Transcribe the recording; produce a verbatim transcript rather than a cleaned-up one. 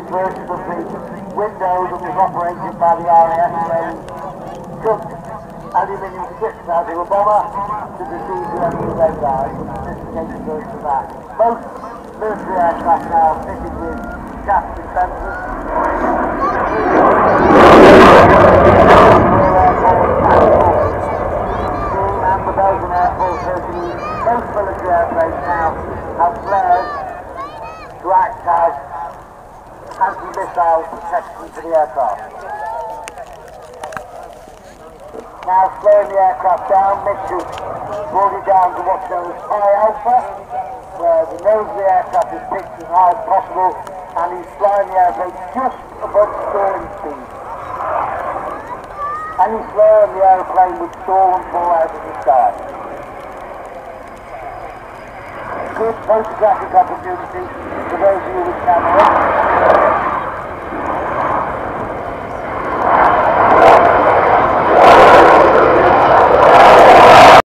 previous version of the window that was operated by the R A F where we took aluminium strips out of a bomber to deceive the enemy radar. It's a sophisticated version of that. Most military aircraft now are fitted with gas dispensers. And the Belgian Air Force Hercules, most military airplanes now have flares to act as anti-missile protection for the aircraft. Now slowing the aircraft down, Mitch has brought it down to what's known as high alpha, where the nose of the aircraft is pitched as high as possible, and he's flying the airplane just above stalling speed. Any slower and the airplane would stall and fall out of the sky. Good photographic opportunity for those of you with camera.